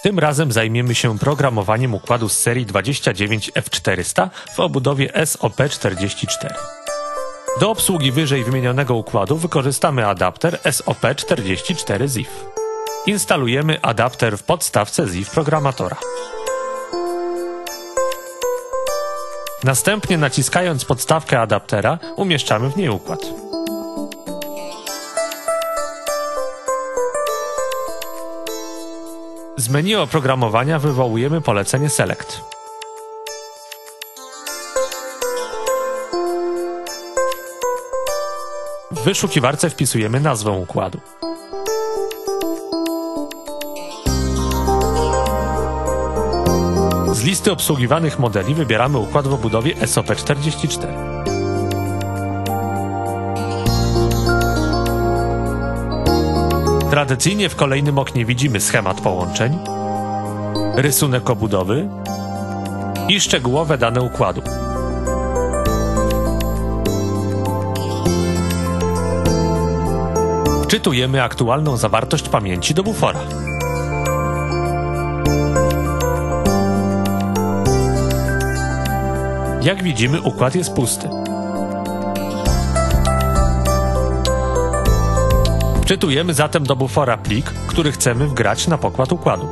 Tym razem zajmiemy się programowaniem układu z serii 29F400 w obudowie SOP44. Do obsługi wyżej wymienionego układu wykorzystamy adapter SOP44ZIF. Instalujemy adapter w podstawce ZIF programatora. Następnie naciskając podstawkę adaptera umieszczamy w niej układ. Z menu oprogramowania wywołujemy polecenie Select. W wyszukiwarce wpisujemy nazwę układu. Z listy obsługiwanych modeli wybieramy układ w obudowie SOP44. Tradycyjnie w kolejnym oknie widzimy schemat połączeń, rysunek obudowy i szczegółowe dane układu. Wczytujemy aktualną zawartość pamięci do bufora. Jak widzimy, układ jest pusty. Wczytujemy zatem do bufora plik, który chcemy wgrać na pokład układu.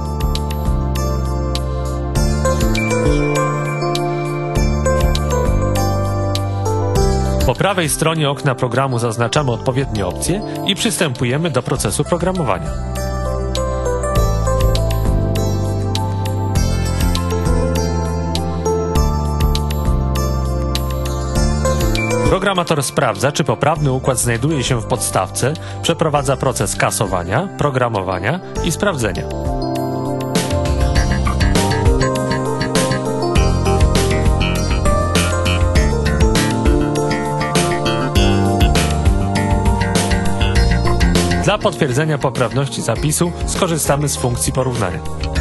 Po prawej stronie okna programu zaznaczamy odpowiednie opcje i przystępujemy do procesu programowania. Programator sprawdza, czy poprawny układ znajduje się w podstawce, przeprowadza proces kasowania, programowania i sprawdzenia. Dla potwierdzenia poprawności zapisu skorzystamy z funkcji porównania.